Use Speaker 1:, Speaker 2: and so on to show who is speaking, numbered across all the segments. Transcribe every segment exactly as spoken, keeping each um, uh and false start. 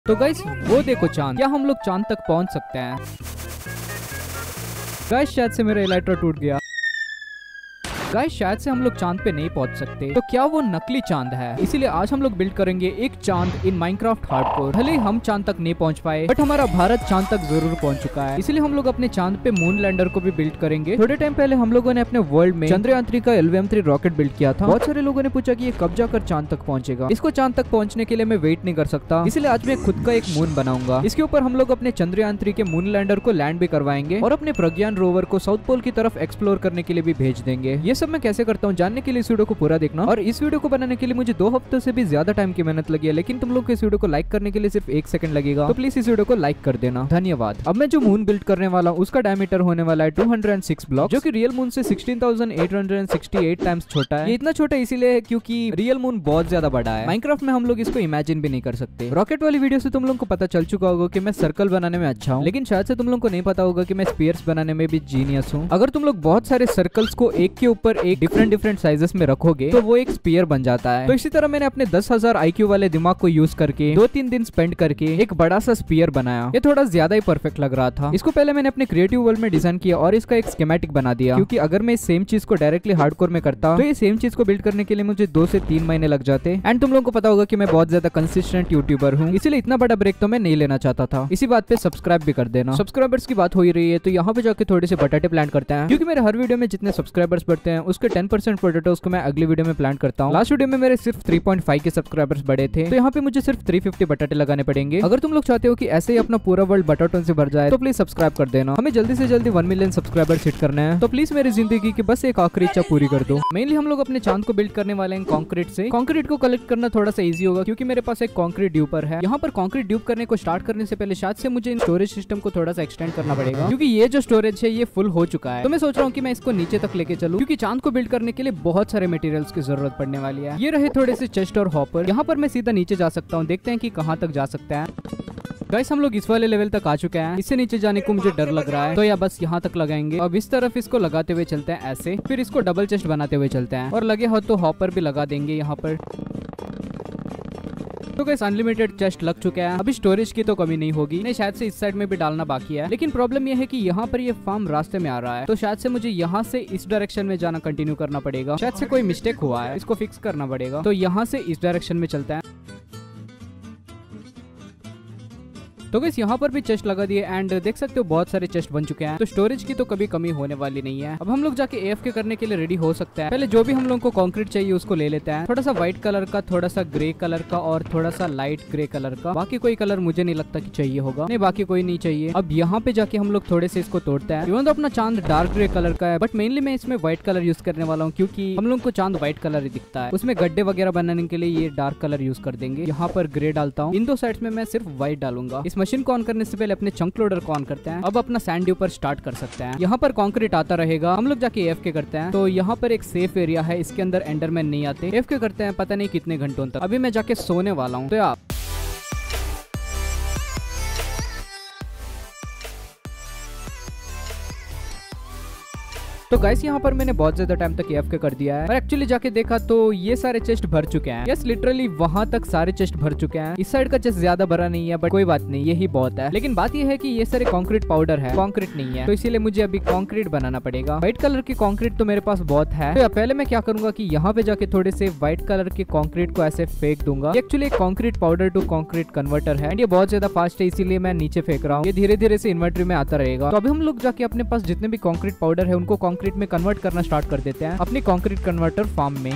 Speaker 1: तो गाइस वो देखो चांद, क्या हम लोग चांद तक पहुंच सकते हैं? गाइस शायद से मेरा इलाइट्रा टूट गया। गाइस शायद से हम लोग चांद पे नहीं पहुंच सकते। तो क्या वो नकली चांद है? इसीलिए आज हम लोग बिल्ड करेंगे एक चांद इन माइनक्राफ्ट हार्डकोर। भले ही हम चांद तक नहीं पहुंच पाए, बट हमारा भारत चांद तक जरूर पहुंच चुका है। इसीलिए हम लोग अपने चांद पे मून लैंडर को भी बिल्ड करेंगे। थोड़े टाइम पहले हम लोगों ने अपने वर्ल्ड में चंद्रयान थ्री का L V M three rocket build किया था। बहुत सारे लोगों ने पूछा कि ये कब जाकर चांद तक पहुंचेगा। इसको चांद तक पहुंचने के लिए मैं वेट नहीं कर सकता, इसलिए आज मैं खुद का एक मून बनाऊंगा। इसके ऊपर हम लोग अपने चंद्रयान थ्री के मून लैंडर को लैंड भी करवाएंगे और अपने प्रज्ञान रोवर को साउथ पोल की तरफ एक्सप्लोर करने के लिए भी भेज देंगे। ये सब मैं कैसे करता हूँ जानने के लिए इस वीडियो को पूरा देखना। और इस वीडियो को बनाने के लिए मुझे दो हफ्तों से भी ज्यादा टाइम की मेहनत लगी है, लेकिन तुम लोग को इस वीडियो को लाइक करने के लिए सिर्फ एक सेकंड लगेगा, तो प्लीज इस वीडियो को लाइक कर देना, धन्यवाद। अब मैं जो मून बिल्ड करने वाला हूँ उसका डायमीटर होने वाला है टू हंड्रेड सिक्स ब्लॉक, जो कि रियल मून से sixteen thousand eight hundred sixty eight times छोटा है। ये इतना छोटा इसलिए है क्योंकि रियल मून बहुत ज्यादा बड़ा है। माइनक्राफ्ट में हम लोग इसको इमेजिन भी नहीं कर सकते। रॉकेट वाली वीडियो से तुम लोग को पता चल चुका होगा कि मैं सर्कल बनाने में अच्छा हूँ, लेकिन शायद से तुम लोग को नहीं पता होगा कि मैं स्पीयर्स बनाने में भी जीनियस हूँ। अगर तुम लोग बहुत सारे सर्कल्स को एक के ऊपर एक डिफरेंट डिफरेंट साइजेस में रखोगे तो वो एक स्पीयर बन जाता है। तो इसी तरह मैंने अपने दस हजार आईक्यू वाले दिमाग को यूज करके दो तीन दिन स्पेंड करके एक बड़ा सा स्पीयर बनाया। ये थोड़ा ज्यादा ही परफेक्ट लग रहा था। इसको पहले मैंने अपने क्रिएटिव वर्ल्ड में डिजाइन किया और इसका एक स्कीमेटिक बना दिया, क्योंकि अगर मैं इस सेम चीज को डायरेक्टली हार्डकोर में करता तो ये सेम चीज को बिल्ड करने के लिए मुझे दो से तीन महीने लग जाते। एंड तुम लोगों को पता होगा कि मैं बहुत ज्यादा कंसिस्टेंट यूट्यूबर हूँ, इसलिए इतना बड़ा ब्रेक तो मैं नहीं लेना चाहता था। इसी बात पे सब्सक्राइब भी कर देना। सब्सक्राइबर्स की बात हो ही रही है तो यहाँ पे जाके थोड़े से पोटैटो प्लांट करते हैं, क्योंकि मेरे हर वीडियो में जितने सब्सक्राइबर्स बढ़ते हैं उसके टेन परसेंट पोटैटोस को मैं अगली वीडियो में प्लांट करता हूँ। लास्ट वीडियो में मेरे सिर्फ थ्री पॉइंट फाइव के सब्सक्राइबर्स बढ़े थे, तो यहाँ पे मुझे सिर्फ थ्री फिफ्टी बटाटे लगाने पड़ेंगे। अगर तुम लोग चाहते हो कि ऐसे ही अपना पूरा वर्ल्ड बटाटों से भर जाए तो प्लीज सब्सक्राइब कर देना। हमें जल्दी से जल्दी वन मिलियन सब्सक्राइबर्स हिट करना है, तो प्लीज मेरी जिंदगी की बस एक आखिरी इच्छा पूरी कर दो। मेनली हम लोग अपने चांद को बिल्ड करने वाले हैं कॉन्क्रीट से। कॉन्क्रीट को कलेक्ट करना थोड़ा सा इजी होगा, क्योंकि मेरे पास एक कॉन्क्रीट ड्यूपर है। यहाँ पर कॉन्क्रीट ड्यूप करने को स्टार्ट करने से पहले शायद से मुझे इन स्टोरेज सिस्टम को थोड़ा सा एक्सटेंड करना पड़ेगा, क्योंकि ये जो स्टोरेज है ये फुल हो चुका है। तो मैं सोच रहा हूँ कि मैं इसको नीचे तक लेके चलूं, क्योंकि चांद को बिल्ड करने के लिए बहुत सारे मटेरियल्स की जरूरत पड़ने वाली है। ये रहे थोड़े से चेस्ट और हॉपर। यहाँ पर मैं सीधा नीचे जा सकता हूँ, देखते हैं कि कहाँ तक जा सकता है। गाइस हम लोग इस वाले लेवल तक आ चुके हैं। इससे नीचे जाने को मुझे डर लग रहा है, तो या बस यहाँ तक लगाएंगे। अब इस तरफ इसको लगाते हुए चलते हैं ऐसे, फिर इसको डबल चेस्ट बनाते हुए चलते हैं, और लगे हो तो हॉपर भी लगा देंगे यहाँ पर। तो गाइस अनलिमिटेड चेस्ट लग चुका है। अभी स्टोरेज की तो कमी नहीं होगी। नहीं, शायद से इस साइड में भी डालना बाकी है, लेकिन प्रॉब्लम यह है कि यहाँ पर ये फार्म रास्ते में आ रहा है, तो शायद से मुझे यहाँ से इस डायरेक्शन में जाना कंटिन्यू करना पड़ेगा। शायद से कोई मिस्टेक हुआ है, इसको फिक्स करना पड़ेगा। तो यहाँ से इस डायरेक्शन में चलता है। तो गाइस यहाँ पर भी चेस्ट लगा दिए एंड देख सकते हो बहुत सारे चेस्ट बन चुके हैं, तो स्टोरेज की तो कभी कमी होने वाली नहीं है। अब हम लोग जाके एएफके करने के लिए रेडी हो सकते हैं। पहले जो भी हम लोग को कंक्रीट चाहिए उसको ले लेते हैं। थोड़ा सा व्हाइट कलर का, थोड़ा सा ग्रे कलर का और थोड़ा सा लाइट ग्रे कलर का। बाकी कोई कलर मुझे नहीं लगता कि चाहिए होगा। नहीं, बाकी कोई नहीं चाहिए। अब यहाँ पे जाके हम लोग थोड़े से इसको तोड़ते हैं। इवन तो अपना चांद डार्क ग्रे कलर का है, बट मेनली मैं इसमें व्हाइट कलर यूज करने वाला हूँ, क्योंकि हम लोग को चांद व्हाइट कलर ही दिखता है। उसमें गड्ढे वगैरह बनाने के लिए ये डार्क कलर यूज कर देंगे। यहाँ पर ग्रे डालता हूँ। इन दो साइड्स में मैं सिर्फ व्हाइट डालूंगा। इस मशीन को ऑन करने से पहले अपने चंक लोडर को ऑन करते हैं। अब अपना सैंड ड्यूपर स्टार्ट कर सकते हैं। यहाँ पर कंक्रीट आता रहेगा। हम लोग जाके एएफके करते हैं। तो यहाँ पर एक सेफ एरिया है, इसके अंदर एंडरमैन नहीं आते। एएफके करते हैं पता नहीं कितने घंटों तक। अभी मैं जाके सोने वाला हूँ। तो यार तो गाइस यहाँ पर मैंने बहुत ज्यादा टाइम तक एएफके कर दिया है, और एक्चुअली जाके देखा तो ये सारे चेस्ट भर चुके हैं। यस, लिटरली वहां तक सारे चेस्ट भर चुके हैं। इस साइड का चेस्ट ज्यादा भरा नहीं है, बट कोई बात नहीं, यही बहुत है। लेकिन बात ये है कि ये सारे कंक्रीट पाउडर है, कंक्रीट नहीं है, तो इसीलिए मुझे अभी कंक्रीट बनाना पड़ेगा। व्हाइट कलर की कंक्रीट तो मेरे पास बहुत है। तो पहले मैं क्या करूंगा कि यहाँ पे जाके थोड़े से व्हाइट कलर के कंक्रीट को ऐसे फेंक दूंगा। Actually concrete powder to concrete converter है, ये बहुत ज्यादा फास्ट है, इसीलिए मैं नीचे फेंक रहा हूँ। ये धीरे धीरे से इन्वर्टर में आता रहेगा। तो अभी हम लोग जाके अपने पास जितने भी कंक्रीट पाउडर है उनको कंक्रीट में कन्वर्ट करना स्टार्ट कर देते हैं अपनी कंक्रीट कन्वर्टर फार्म में।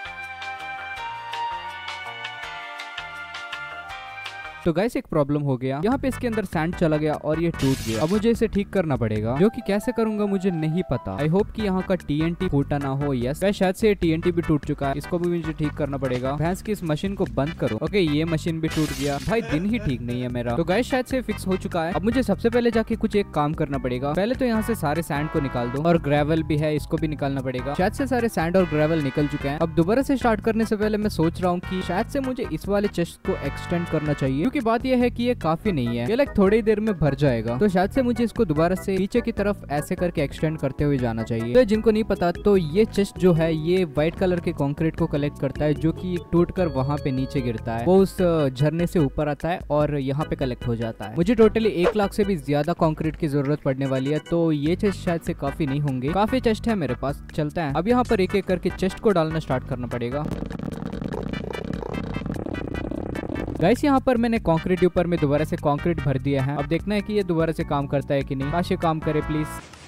Speaker 1: तो गाइस एक प्रॉब्लम हो गया। यहाँ पे इसके अंदर सैंड चला गया और ये टूट गया। अब मुझे इसे ठीक करना पड़ेगा, जो कि कैसे करूंगा मुझे नहीं पता। आई होप कि यहाँ का टीएनटी फूटा ना हो। यस गाइस, शायद से ये टीएनटी भी टूट चुका है, इसको भी मुझे ठीक करना पड़ेगा। भैंस की इस मशीन को बंद करो। ओके, ये मशीन भी टूट गया। भाई दिन ही ठीक नहीं है मेरा। तो गाइस शायद से फिक्स हो चुका है। अब मुझे सबसे पहले जाके कुछ एक काम करना पड़ेगा। पहले तो यहाँ से सारे सैंड को निकाल दो, और ग्रेवल भी है, इसको भी निकालना पड़ेगा। शायद से सारे सैंड और ग्रेवल निकल चुके हैं। अब दोबारा से स्टार्ट करने से पहले मैं सोच रहा हूँ कि शायद से मुझे इस वाले चेस्ट को एक्सटेंड करना चाहिए, क्योंकि बात यह है कि ये काफी नहीं है, ये लाइक थोड़ी ही देर में भर जाएगा। तो शायद से मुझे इसको दोबारा से नीचे की तरफ ऐसे करके एक्सटेंड करते हुए जाना चाहिए। तो जिनको नहीं पता, तो ये चेस्ट जो है ये व्हाइट कलर के कंक्रीट को कलेक्ट करता है, जो कि टूट कर वहाँ पे नीचे गिरता है। वो उस झरने से ऊपर आता है और यहाँ पे कलेक्ट हो जाता है। मुझे टोटली एक लाख से भी ज्यादा कंक्रीट की जरूरत पड़ने वाली है, तो ये चेस्ट शायद से काफी नहीं होंगे। काफी चेस्ट है मेरे पास, चलता है। अब यहाँ पर एक एक करके चेस्ट को डालना स्टार्ट करना पड़ेगा। गाइस यहाँ पर मैंने कंक्रीट ऊपर में दोबारा से कंक्रीट भर दिया है। अब देखना है कि ये दोबारा से काम करता है कि नहीं। काश ये काम करे प्लीज।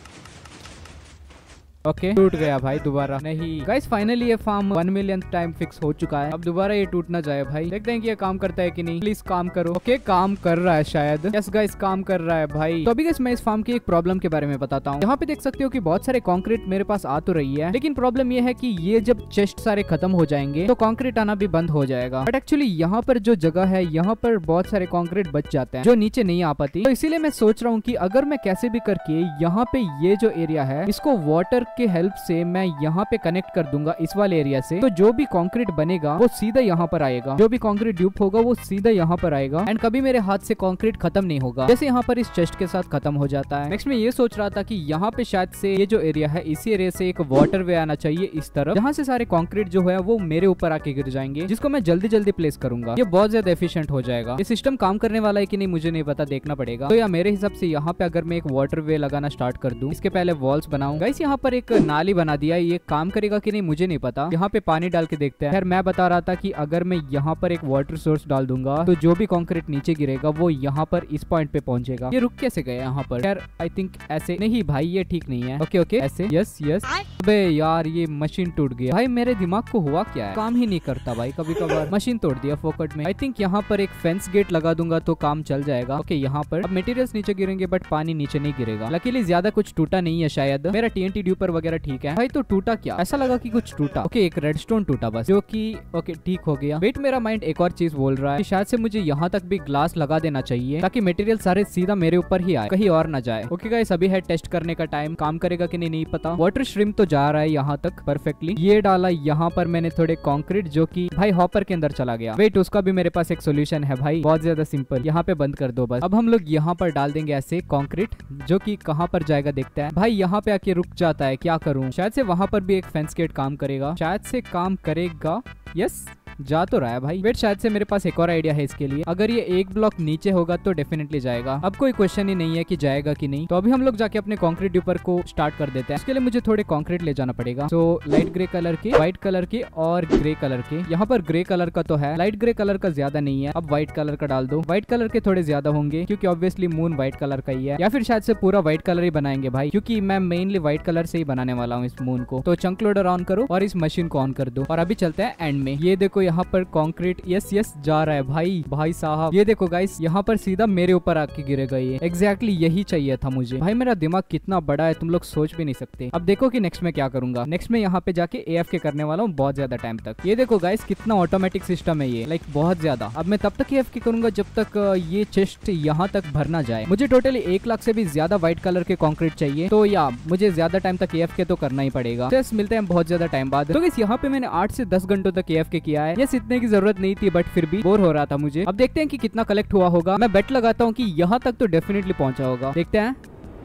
Speaker 1: ओके okay, टूट गया भाई दोबारा नहीं। गाइस फाइनली ये farm one million time fix हो चुका है। अब दोबारा ये टूट ना जाए भाई। देखते हैं कि ये काम करता है कि नहीं। प्लीज काम करो। ओके okay, काम कर रहा है शायद। यस गाइस काम कर रहा है भाई। तो अभी गाइस मैं इस फार्म की एक प्रॉब्लम के बारे में बताता हूँ। यहाँ पे देख सकते हो कि बहुत सारे कंक्रीट मेरे पास आ तो रही है, लेकिन प्रॉब्लम ये है कि ये जब चेस्ट सारे खत्म हो जाएंगे तो कंक्रीट आना भी बंद हो जाएगा। बट एक्चुअली यहाँ पर जो जगह है, यहाँ पर बहुत सारे कंक्रीट बच जाते हैं जो नीचे नहीं आ पाती। तो इसीलिए मैं सोच रहा हूँ कि अगर मैं कैसे भी करके यहाँ पे ये जो एरिया है इसको वाटर के हेल्प से मैं यहाँ पे कनेक्ट कर दूंगा इस वाले एरिया से, तो जो भी कंक्रीट बनेगा वो सीधा यहाँ पर आएगा। जो भी कंक्रीट ड्यूप होगा वो सीधा यहाँ पर आएगा एंड कभी मेरे हाथ से कंक्रीट खत्म नहीं होगा, जैसे यहाँ पर इस चेस्ट के साथ खत्म हो जाता है। नेक्स्ट मैं ये सोच रहा था कि यहाँ पे शायद से ये जो एरिया है, इसी एरिया से एक वाटर वे आना चाहिए इस तरफ, जहाँ से सारे कंक्रीट जो है वो मेरे ऊपर आके गिर जाएंगे, जिसको मैं जल्दी जल्दी प्लेस करूंगा। ये बहुत ज्यादा एफिशिएंट हो जाएगा। ये सिस्टम काम करने वाला है कि नहीं मुझे नहीं पता, देखना पड़ेगा। तो या मेरे हिसाब से यहाँ पे अगर मैं एक वाटर वे लगाना स्टार्ट कर दूं, इसके पहले वॉल्स बनाऊं। गाइस यहाँ पर एक नाली बना दिया है, ये काम करेगा कि नहीं मुझे नहीं पता। यहाँ पे पानी डाल के देखते हैं। खैर मैं बता रहा था कि अगर मैं यहाँ पर एक वाटर सोर्स डाल दूंगा तो जो भी कंक्रीट नीचे गिरेगा वो यहाँ पर इस पॉइंट पे पहुंचेगा। ये रुक कैसे गया यहाँ पर? खैर आई थिंक ऐसे नहीं भाई, ये ठीक नहीं है। ओके ओके ऐसे, यस यस। अबे यार ये मशीन टूट गया भाई। मेरे दिमाग को हुआ क्या है, काम ही नहीं करता भाई कभी कभार। मशीन तोड़ दिया फोकट में। आई थिंक यहाँ पर एक फेंस गेट लगा दूंगा तो काम चल जाएगा। ओके यहाँ पर अब मटेरियल्स नीचे गिरेंगे बट पानी नीचे नहीं गिरेगा। लकीली ज्यादा कुछ टूटा नहीं है शायद। मेरा टीएनटी ड्यूपर वगैरह ठीक है भाई। तो टूटा क्या? ऐसा लगा कि कुछ टूटा। ओके एक रेडस्टोन टूटा बस, जो कि ओके ठीक हो गया। वेट मेरा माइंड एक और चीज बोल रहा है कि शायद से मुझे यहाँ तक भी ग्लास लगा देना चाहिए ताकि मटेरियल सारे सीधा मेरे ऊपर ही आए, कहीं और ना जाए। ओके गाइस अभी है टेस्ट करने का टाइम। काम करेगा कि नहीं नहीं पता। वाटर श्रिम्प तो जा रहा है यहाँ तक परफेक्टली। ये डाला यहाँ पर मैंने थोड़े कंक्रीट, जो कि भाई हॉपर के अंदर चला गया। वेट उसका भी मेरे पास एक सोल्यूशन है भाई, बहुत ज्यादा सिंपल। यहाँ पे बंद कर दो बस। अब हम लोग यहाँ पर डाल देंगे ऐसे कंक्रीट, जो कि कहाँ पर जाएगा देखते हैं। भाई यहाँ पे आके रुक जाता है, क्या करूँ? शायद से वहां पर भी एक फेंस गेट काम करेगा, शायद से काम करेगा। यस जा तो रहा है भाई। वेट शायद से मेरे पास एक और आइडिया है इसके लिए। अगर ये एक ब्लॉक नीचे होगा तो डेफिनेटली जाएगा। अब कोई क्वेश्चन ही नहीं है कि जाएगा कि नहीं। तो अभी हम लोग जाके अपने कंक्रीट ऊपर को स्टार्ट कर देते हैं। इसके लिए मुझे थोड़े कंक्रीट ले जाना पड़ेगा। तो लाइट ग्रे कलर के, व्हाइट कलर के और ग्रे कलर के। यहाँ पर ग्रे कलर का तो है, लाइट ग्रे कलर का ज्यादा नहीं है। अब व्हाइट कलर का डाल दो। व्हाइट कलर के थोड़े ज्यादा होंगे क्योंकि ऑब्वियसली मून व्हाइट कलर का ही है, या फिर शायद से पूरा व्हाइट कलर ही बनाएंगे भाई, क्योंकि मैं मेनली व्हाइट कलर से ही बनाने वाला हूँ इस मून को। तो चंक लोडर ऑन करो और इस मशीन को ऑन कर दो और अभी चलते हैं एंड में। ये देखो यहाँ पर कंक्रीट यस यस जा रहा है भाई। भाई साहब ये देखो गाइस, यहाँ पर सीधा मेरे ऊपर आके गिरेगा ये। एग्जैक्टली यही चाहिए था मुझे। भाई मेरा दिमाग कितना बड़ा है तुम लोग सोच भी नहीं सकते। अब देखो कि नेक्स्ट में क्या करूंगा। नेक्स्ट में यहाँ पे जाके एएफके करने वाला हूँ बहुत ज्यादा टाइम तक। ये देखो गाइस कितना ऑटोमेटिक सिस्टम है ये, लाइक बहुत ज्यादा। अब मैं तब तक एएफके करूंगा जब तक ये चेस्ट यहाँ तक भर ना जाए। मुझे टोटली एक लाख से भी ज्यादा व्हाइट कलर के कंक्रीट चाहिए, तो या मुझे ज्यादा टाइम तक एएफके तो करना ही पड़ेगा। तो मिलते हैं बहुत ज्यादा टाइम बाद। तो गाइस यहाँ पे मैंने आठ से दस घंटों तक एएफके किया है। यस इतने की जरूरत नहीं थी बट फिर भी बोर हो रहा था मुझे। अब देखते हैं कि कितना कलेक्ट हुआ होगा। मैं बेट लगाता हूँ कि यहाँ तक तो डेफिनेटली पहुंचा होगा। देखते हैं।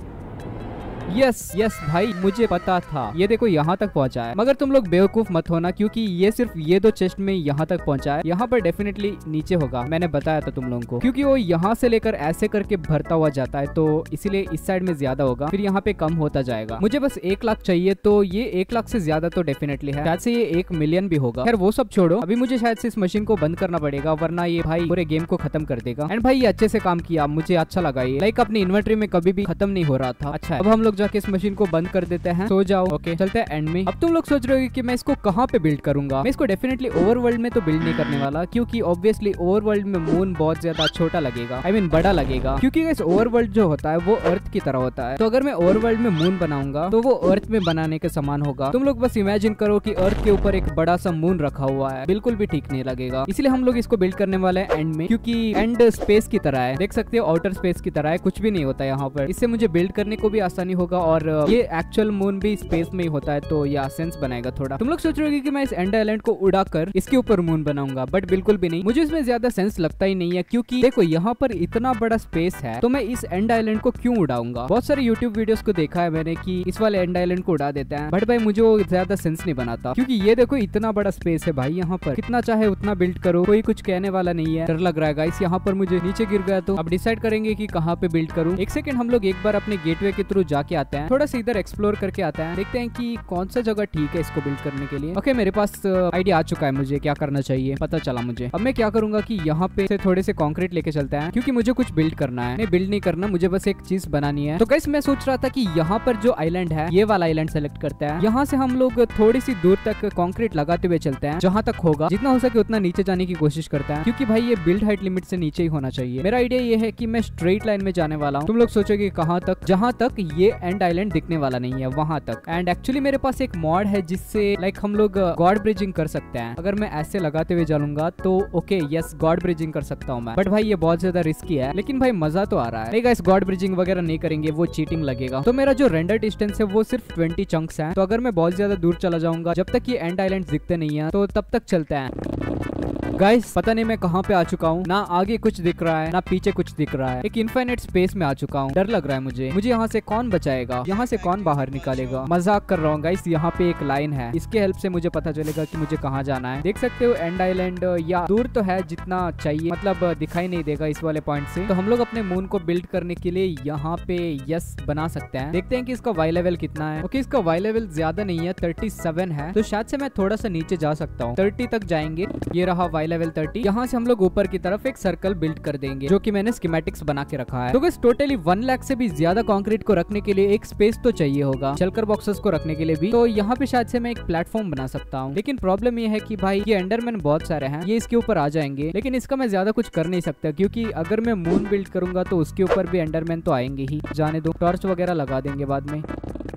Speaker 1: यस यस भाई मुझे पता था। ये देखो यहाँ तक पहुँचा है, मगर तुम लोग बेवकूफ मत होना क्योंकि ये सिर्फ ये दो चेस्ट में यहाँ तक पहुँचा है। यहाँ पर डेफिनेटली नीचे होगा, मैंने बताया था तुम लोगों को, क्योंकि वो यहाँ से लेकर ऐसे करके भरता हुआ जाता है, तो इसीलिए इस साइड में ज्यादा होगा, फिर यहाँ पे कम होता जाएगा। मुझे बस एक लाख चाहिए, तो ये एक लाख से ज्यादा तो डेफिनेटली है, शायद से ये एक मिलियन भी होगा। खैर वो सब छोड़ो, अभी मुझे शायद से इस मशीन को बंद करना पड़ेगा, वरना ये भाई पूरे गेम को खत्म कर देगा। एंड भाई ये अच्छे से काम किया, मुझे अच्छा लगा ये, लाइक अपनी इन्वेंटरी में कभी भी खत्म नहीं हो रहा था। अच्छा है, अब हम लोग जाके इस मशीन को बंद कर देते हैं। सो जाओ। ओके चलते हैं एंड में। अब तुम लोग सोच रहे हो कि मैं इसको कहाँ पे बिल्ड करूंगा। मैं इसको डेफिनेटली ओवरवर्ल्ड में तो बिल्ड नहीं करने वाला, क्योंकि ऑब्वियसली ओवरवर्ल्ड में मून बहुत ज्यादा छोटा लगेगा, आई I मीन mean, बड़ा लगेगा, क्योंकि इस ओवरवर्ल्ड जो होता है वो अर्थ की तरह होता है। तो अगर मैं ओवरवर्ल्ड में मून बनाऊंगा तो वो अर्थ में बनाने के समान होगा। तुम लोग बस इमेजिन करो कि अर्थ के ऊपर एक बड़ा सा मून रखा हुआ है, बिल्कुल भी ठीक नहीं लगेगा। इसलिए हम लोग इसको बिल्ड करने वाले हैं एंड में, क्योंकि एंड स्पेस की तरह है, देख सकते हो आउटर स्पेस की तरह है, कुछ भी नहीं होता यहाँ पर। इससे मुझे बिल्ड करने को भी आसानी होगा होगा और ये एक्चुअल मून भी स्पेस में ही होता है, तो या सेंस बनाएगा थोड़ा। तुम लोग सोच रहे हो कि मैं इस एंड आइलैंड को उड़ाकर इसके ऊपर मून बनाऊंगा, बट बिल्कुल भी नहीं, मुझे इसमें ज्यादा सेंस लगता ही नहीं है, क्योंकि देखो यहाँ पर इतना बड़ा स्पेस है, तो मैं इस एंड आइलैंड को क्यों उड़ाऊंगा। बहुत सारे यूट्यूब वीडियोस को देखा है मैंने कि इस वाले एंड आइलैंड को उड़ा देते हैं, बट भाई मुझे वो ज्यादा सेंस नहीं बनाता, क्योंकि ये देखो इतना बड़ा स्पेस है भाई, यहाँ पर कितना चाहे उतना बिल्ड करो, कोई कुछ कहने वाला नहीं है। डर लग रहा है गाइस, यहाँ पर मुझे नीचे गिर गया तो अब डिसाइड करेंगे कि कहाँ पे बिल्ड करूँ। एक सेकंड, हम लोग एक बार अपने गेटवे के थ्रू जाके आते हैं, थोड़ा सा इधर एक्सप्लोर करके आते हैं, देखते हैं कि कौन सा जगह ठीक है इसको बिल्ड करने के लिए। ओके, मेरे पास आइडिया आ चुका है, मुझे क्या करना चाहिए पता चला मुझे। अब मैं क्या करूंगा कि यहाँ पे से थोड़े से कंक्रीट लेके चलते हैं, क्योंकि मुझे कुछ बिल्ड करना है। नहीं, बिल्ड नहीं करना, मुझे बस एक चीज बनानी है। तो गाइस मैं सोच रहा था कि यहाँ पर जो आइलैंड है, ये वाला आइलैंड सेलेक्ट करते हैं। यहाँ से हम लोग थोड़ी सी दूर तक कंक्रीट लगाते हुए चलते हैं, जहाँ तक होगा, जितना हो सके उतना नीचे जाने की कोशिश करते हैं, क्योंकि भाई ये बिल्ड हाइट लिमिट से नीचे ही होना चाहिए। मेरा आइडिया ये है कि मैं स्ट्रेट लाइन में जाने वाला हूँ। तुम लोग सोचोगे कहाँ तक, जहाँ तक ये एंड आइलैंड दिखने वाला नहीं है वहां तक। एंड एक्चुअली मेरे पास एक मॉड है जिससे लाइक हम लोग गॉड ब्रिजिंग कर सकते हैं। अगर मैं ऐसे लगाते हुए चलूंगा तो ओके यस, गॉड ब्रिजिंग कर सकता हूँ मैं, बट भाई ये बहुत ज्यादा रिस्की है, लेकिन भाई मजा तो आ रहा है। नहीं गाइस, गॉड ब्रिजिंग वगैरह नहीं करेंगे, वो चीटिंग लगेगा। तो मेरा जो रेंडर डिस्टेंस है वो सिर्फ ट्वेंटी चंक्स है, तो अगर मैं बहुत ज्यादा दूर चला जाऊंगा, जब तक ये एंड आइलैंड दिखते नहीं है, तो तब तक चलते हैं। गाइस पता नहीं मैं कहाँ पे आ चुका हूँ, ना आगे कुछ दिख रहा है ना पीछे कुछ दिख रहा है, एक इनफाइनाइट स्पेस में आ चुका हूँ। डर लग रहा है मुझे मुझे यहाँ से कौन बचाएगा, यहाँ से कौन बाहर निकालेगा। मजाक कर रहा हूँ गाइस, यहाँ पे एक लाइन है, इसके हेल्प से मुझे पता चलेगा कि मुझे कहाँ जाना है। देख सकते हो एंड आइलैंड, या दूर तो है जितना चाहिए, मतलब दिखाई नहीं देगा इस वाले पॉइंट से। तो हम लोग अपने मून को बिल्ड करने के लिए यहाँ पे यस बना सकते हैं। देखते हैं कि इसका वाई लेवल कितना है। ओके, इसका वाई लेवल ज्यादा नहीं है, थर्टी सेवन है, तो शायद से मैं थोड़ा सा नीचे जा सकता हूँ, थर्टी तक जाएंगे। ये रहा वाई लेवल थर्टी। यहाँ से हम लोग ऊपर की तरफ एक सर्कल बिल्ड कर देंगे, जो कि मैंने स्कीमेटिक्स बना के रखा है। तो गाइस टोटली वन लाख से भी ज्यादा कंक्रीट को रखने के लिए एक स्पेस तो चाहिए होगा, शल्कर बॉक्सेस को रखने के लिए भी। तो यहाँ पे शायद से मैं एक प्लेटफॉर्म बना सकता हूँ, लेकिन प्रॉब्लम ये है कि भाई ये एंडरमैन बहुत सारे हैं, ये इसके ऊपर आ जाएंगे, लेकिन इसका मैं ज्यादा कुछ कर नहीं सकता, क्योंकि अगर मैं मून बिल्ड करूंगा तो उसके ऊपर भी एंडरमैन तो आएंगे ही। जाने दो, टॉर्च वगैरह लगा देंगे बाद में।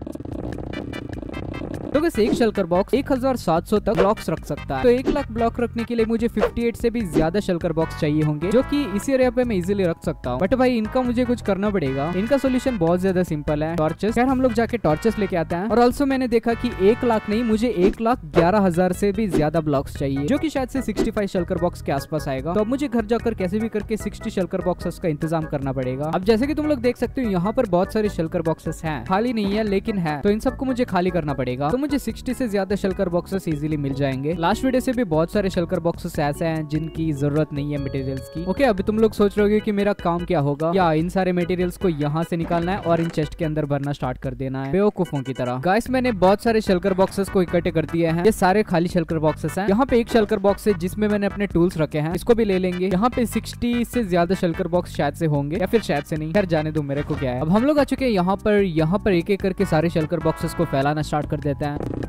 Speaker 1: तो बस एक शल्कर बॉक्स एक हजार सात सौ तक ब्लॉक्स रख सकता है, तो एक लाख ब्लॉक रखने के लिए मुझे अट्ठावन से भी ज्यादा शल्कर बॉक्स चाहिए होंगे, जो कि इसी एरिया पे मैं इजीली रख सकता हूँ। बट भाई इनका मुझे कुछ करना पड़ेगा। इनका सोल्यूशन बहुत ज्यादा सिंपल है, टॉर्चेस। खैर हम लोग जाके टॉर्चेस लेके आते हैं। और ऑल्सो मैंने देखा कि एक लाख नहीं, मुझे एक लाख ग्यारह हजार से भी ज्यादा ब्लॉक्स चाहिए, जो की शायद से सिक्सटी फाइव शल्कर बॉक्स के आसपास आएगा। तो अब मुझे घर जाकर कैसे भी करके सिक्सटी शल्कर बॉक्सेस का इंतजाम करना पड़ेगा। अब जैसे की तुम लोग देख सकते हो यहाँ पर बहुत सारे शल्कर बॉक्सेस है, खाली नहीं है लेकिन है, तो इन सबको मुझे खाली करना पड़ेगा। तो मुझे सिक्सटी से ज्यादा शल्कर बॉक्सेस इजीली मिल जाएंगे। लास्ट वीडियो से भी बहुत सारे शल्कर बॉक्सेस ऐसे हैं जिनकी जरूरत नहीं है मटेरियल्स की। ओके, अभी तुम लोग सोच रहे हो कि मेरा काम क्या होगा, या इन सारे मटेरियल्स को यहाँ से निकालना है और इन चेस्ट के अंदर भरना स्टार्ट कर देना है, बेवकूफों की तरह। गाइस मैंने बहुत सारे शल्कर बॉक्सेस को इकट्ठे कर दिए हैं, ये सारे खाली शल्कर बॉक्सेस हैं। यहाँ पे एक शल्कर बॉक्स है जिसमें मैंने अपने टूल्स रखे हैं, इसको भी ले लेंगे। यहाँ पे सिक्सटी से ज्यादा शल्कर बॉक्स शायद से होंगे, या फिर शायद से नहीं, खैर जाने दो, मेरे को क्या है। अब हम लोग आ चुके हैं यहाँ पर। यहाँ पर एक एक करके सारे शल्कर बॉक्सेस को फैलाना स्टार्ट कर देते हैं।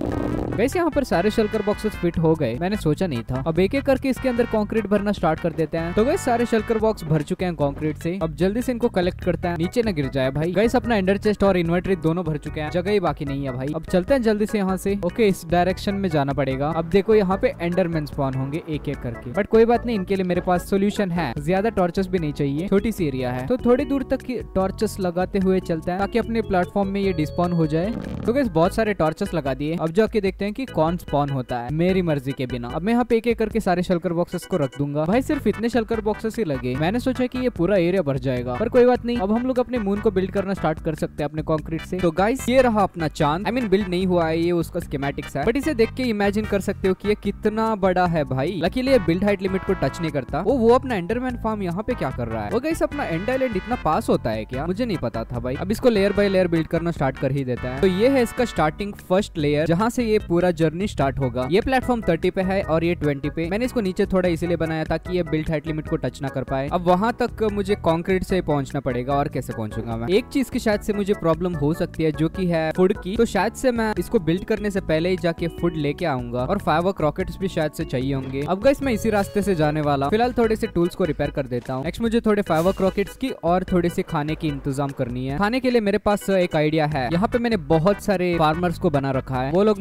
Speaker 1: वैसे यहाँ पर सारे शल्कर बॉक्सेस फिट हो गए, मैंने सोचा नहीं था। अब एक एक करके इसके अंदर कंक्रीट भरना स्टार्ट कर देते हैं। तो गैस सारे शल्कर बॉक्स भर चुके हैं कंक्रीट से। अब जल्दी से इनको कलेक्ट करते हैं, नीचे न गिर जाए भाई। गैस अपना एंडर चेस्ट और इन्वर्टरी दोनों भर चुके हैं, जगह ही बाकी नहीं है भाई। अब चलते हैं जल्दी से यहाँ से। ओके, इस डायरेक्शन में जाना पड़ेगा। अब देखो यहाँ पे एंडरमैन स्पॉन होंगे एक एक करके, बट कोई बात नहीं, इनके लिए मेरे पास सोल्यूशन है। ज्यादा टॉर्चेस भी नहीं चाहिए, छोटी सी एरिया है, तो थोड़ी दूर तक की टॉर्चेस लगाते हुए चलते हैं, ताकि अपने प्लेटफॉर्म में ये डिस्पॉन हो जाए। तो गैस बहुत सारे टॉर्चेस लगा दिए। अब जाके देखते हैं कि कौन स्पॉन होता है मेरी मर्जी के बिना। अब मैं यहाँ पे एक एक करके सारे शल्कर बॉक्सेस को रख दूंगा। भाई सिर्फ इतने शल्कर बॉक्सेस ही लगे, मैंने सोचा कि ये पूरा एरिया भर जाएगा, पर कोई बात नहीं। अब हम लोग अपने मून को बिल्ड करना स्टार्ट कर सकते हैं अपने कंक्रीट से। तो गाइस ये रहा अपना चांद। आई मीन बिल्ड नहीं हुआ है, ये उसका स्कीमेटिक्स है, बट इसे देख के इमेजिन कर सकते हो कि ये कितना बड़ा है भाई। लकीली ये बिल्ड हाइट लिमिट को टच नहीं करता। वो वो अपना एंडरमैन फार्म यहाँ पे क्या कर रहा है। वो गाइस अपना एंड आइलैंड इतना पास होता है क्या, मुझे नहीं पता था भाई। अब इसको लेयर बाय लेयर बिल्ड करना स्टार्ट कर ही देता है। तो ये है इसका स्टार्टिंग फर्स्ट लेयर, जहाँ से ये पूरा जर्नी स्टार्ट होगा। ये प्लेटफॉर्म थर्टी पे है और ये ट्वेंटी पे। मैंने इसको नीचे थोड़ा इसीलिए बनाया ताकि ये बिल्ड हाइट लिमिट को टच ना कर पाए। अब वहां तक मुझे कंक्रीट से पहुंचना पड़ेगा, और कैसे पहुंचूंगा मैं। एक चीज की शायद से मुझे प्रॉब्लम हो सकती है, जो कि है फूड की। तो शायद से मैं इसको बिल्ड करने से पहले ही जाके फूड लेके आऊंगा, और फायरवर्क रॉकेट्स भी शायद से चाहिए होंगे। अब गाइस मैं इसी रास्ते से जाने वाला। फिलहाल थोड़े से टूल्स को रिपेयर कर देता हूँ। नेक्स्ट मुझे थोड़े फायरवर्क रॉकेट्स की और थोड़ी सी खाने की इंतजाम करनी है। खाने के लिए मेरे पास एक आइडिया है। यहाँ पे मैंने बहुत सारे फार्मर्स को बना रखा है, वो लोग मुझे खाने के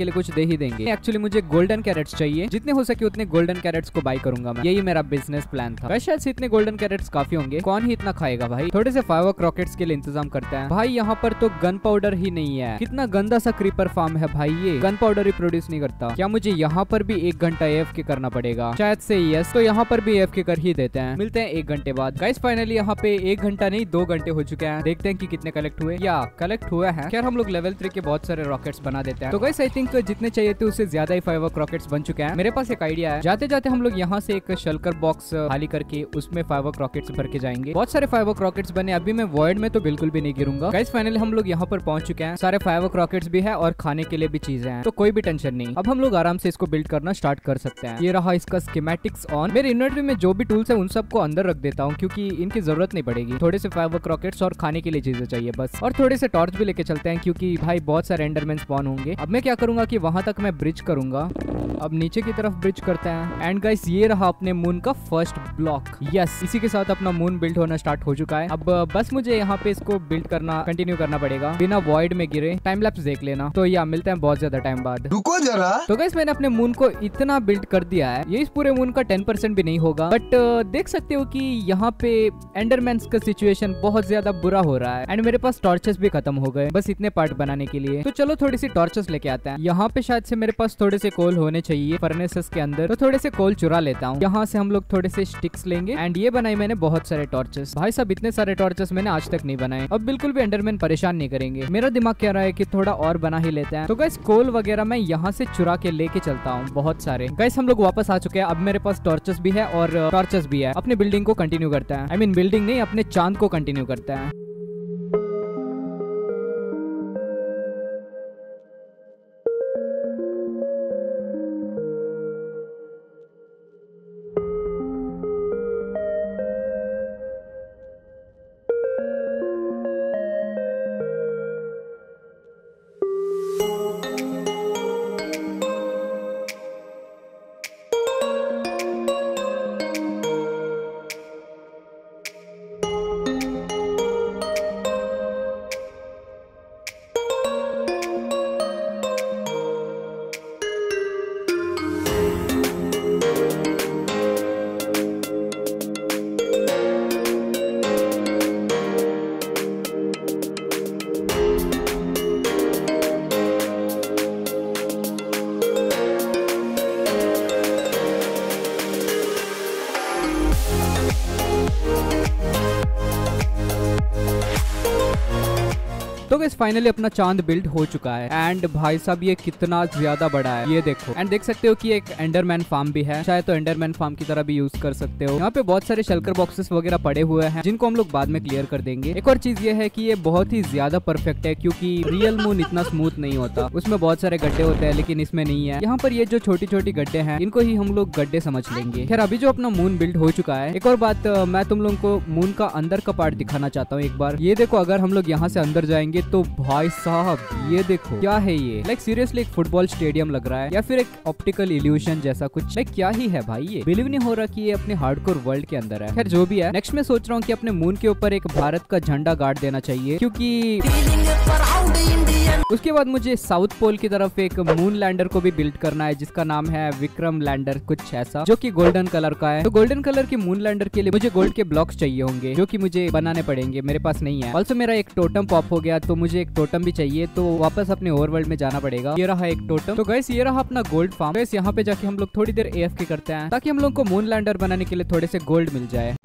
Speaker 1: के लिए कुछ दे ही देंगे। एक्चुअली मुझे गोल्डन कैरेट्स चाहिए, जितने हो सके उतने गोल्डन कैरेट्स को बाय करूंगा मैं। यही मेरा बिजनेस प्लान था। शायद से इतने गोल्डन कैरेट्स काफी होंगे, कौन ही इतना खाएगा भाई। थोड़े से फायरवर्क रॉकेट्स के लिए इंतजाम करते हैं। भाई यहाँ पर तो गन पाउडर ही नहीं है, कितना गंदा सा क्रीपर फार्म है भाई। ये गन पाउडर ही प्रोड्यूस नहीं करता। क्या मुझे यहाँ पर भी एक घंटा एएफके करना पड़ेगा? शायद से यस, तो यहाँ पर भी एएफके कर ही देते हैं। मिलते हैं एक घंटे बाद। गाइस फाइनली यहाँ पे एक घंटा नहीं दो घंटे हो चुके हैं। देखते हैं कि कितने कलेक्ट हुए या कलेक्ट हुआ है। खैर हम लोग लेवल थ्री के बहुत सारे रॉकेट्स बना देते हैं। तो गाइस आई थिंक जितने चाहिए थे उससे ज्यादा ही फायरवर्क रॉकेट्स बन चुके हैं। मेरे पास एक आइडिया है, जाते जाते हम लोग यहाँ से एक शल्कर बॉक्स खाली करके उसमें फायरवर्क रॉकेट्स भर के जाएंगे। बहुत सारे फायरवर्क रॉकेट्स बने। अभी मैं वॉइड में तो बिल्कुल भी नहीं गिरूंगा। गाइस फाइनली हम लोग यहाँ पर पहुंच चुके हैं। सारे फायरवर्क रॉकेट्स भी है और खाने के लिए भी चीजें हैं, तो कोई भी टेंशन नहीं। अब हम लोग आराम से इसको बिल्ड करना स्टार्ट कर सकते हैं। ये रहा इसका स्कीमेटिक्स ऑन। मेरे इन्वेंटरी में जो भी टूल्स है उन सबको अंदर रख देता हूँ, क्योंकि इनकी जरूरत नहीं पड़ेगी। थोड़े से फायरवर्क रॉकेट्स और खाने के लिए चीजें चाहिए बस, और थोड़े से टॉर्च भी लेके चलते हैं, क्योंकि भाई बहुत सारे एंडरमैन स्पॉन होंगे। अब मैं क्या करूंगा कि वहां तक मैं ब्रिज करूंगा। अब नीचे की तरफ ब्रिज करते हैं। एंड गाइस ये रहा अपने मून का फर्स्ट ब्लॉक। यस, इसी के साथ अपना मून बिल्ड होना स्टार्ट हो चुका है। अब बस मुझे यहाँ पे इसको बिल्ड करना कंटिन्यू करना पड़ेगा बिना वॉइड में गिरे। टाइम लैप्स देख लेना। तो या मिलते हैं बहुत ज्यादा टाइम बाद।
Speaker 2: रुको जरा।
Speaker 1: तो गाइस मैंने अपने मून को इतना बिल्ड कर दिया है, ये इस पूरे मून का टेन परसेंट भी नहीं होगा। बट देख सकते हो कि यहाँ पे एंडरमैन्स का सिचुएशन बहुत ज्यादा बुरा हो रहा है। एंड मेरे पास टॉर्चेस भी खत्म हो गए बस इतने पार्ट बनाने के लिए। तो चलो थोड़ी सी टॉर्चेस लेके आते हैं। यहाँ पे शायद से मेरे पास थोड़े से कोल होने चाहिए फर्नेसेस के अंदर, तो थोड़े से कोल चुरा लेता हूँ। यहाँ से हम लोग थोड़े से स्टिक्स लेंगे। एंड ये बनाई मैंने बहुत सारे टॉर्चेस। भाई साहब इतने सारे टॉर्चेस मैंने आज तक नहीं बनाए। अब बिल्कुल भी एंडरमैन परेशान नहीं करेंगे। मेरा दिमाग कह रहा है कि थोड़ा और बना ही लेते हैं। तो गाइस कोल वगैरह मैं यहाँ से चुरा के लेके चलता हूँ बहुत सारे। गाइस हम लोग वापस आ चुके हैं। अब मेरे पास टॉर्चेस भी है और टॉर्चेस भी है। अपने बिल्डिंग को कंटिन्यू करता है। आई मीन बिल्डिंग नहीं, अपने चांद को कंटिन्यू करता है। तो गाइस फाइनली अपना चांद बिल्ड हो चुका है। एंड भाई साहब ये कितना ज्यादा बड़ा है, ये देखो। एंड देख सकते हो कि एक एंडरमैन फार्म भी है, शायद तो एंडरमैन फार्म की तरह भी यूज कर सकते हो। यहाँ पे बहुत सारे शल्कर बॉक्सेस वगैरह पड़े हुए हैं, जिनको हम लोग बाद में क्लियर कर देंगे। एक और चीज ये है कि ये बहुत ही ज्यादा परफेक्ट है, क्योंकि रियल मून इतना स्मूथ नहीं होता, उसमें बहुत सारे गड्ढे होते हैं, लेकिन इसमें नहीं है। यहाँ पर ये जो छोटी छोटी गड्ढे हैं, इनको ही हम लोग गड्ढे समझ लेंगे। खैर अभी जो अपना मून बिल्ड हो चुका है, एक और बात मैं तुम लोगों को मून का अंदर का पार्ट दिखाना चाहता हूँ एक बार। ये देखो, अगर हम लोग यहाँ से अंदर जाएंगे तो भाई साहब ये देखो क्या है ये। लाइक सीरियसली एक फुटबॉल स्टेडियम लग रहा है, या फिर एक ऑप्टिकल इल्यूशन जैसा कुछ। लाइक क्या ही है भाई, ये बिलीव नहीं हो रहा कि ये अपने हार्डकोर वर्ल्ड के अंदर है। खैर जो भी है, नेक्स्ट मैं सोच रहा हूँ कि अपने मून के ऊपर एक भारत का झंडा गाड़ देना चाहिए, क्योंकि उसके बाद मुझे साउथ पोल की तरफ एक मून लैंडर को भी बिल्ड करना है, जिसका नाम है विक्रम लैंडर कुछ ऐसा, जो कि गोल्डन कलर का है। तो गोल्डन कलर की मून लैंडर के लिए मुझे गोल्ड के ब्लॉक्स चाहिए होंगे, जो कि मुझे बनाने पड़ेंगे, मेरे पास नहीं है। ऑल्सो मेरा एक टोटम पॉप हो गया, तो मुझे एक टोटम भी चाहिए, तो वापस अपने ओवरवर्ल्ड में जाना पड़ेगा। ये रहा एक टोटम। तो गाइस ये रहा अपना गोल्ड फार्म। गाइस यहाँ पे जाके हम लोग थोड़ी देर एएफके करते हैं, ताकि हम लोग को मून लैंडर बनाने के लिए थोड़े से गोल्ड मिल जाए।